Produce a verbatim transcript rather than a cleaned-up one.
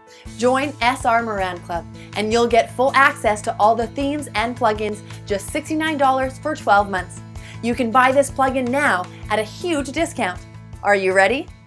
Join Srmehranclub and you'll get full access to all the themes and plugins, just sixty-nine dollars for twelve months. You can buy this plugin now at a huge discount. Are you ready?